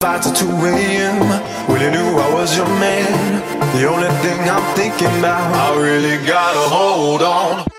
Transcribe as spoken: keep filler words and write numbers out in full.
five to two A M Really knew I was your man. The only thing I'm thinking about, I really gotta hold on.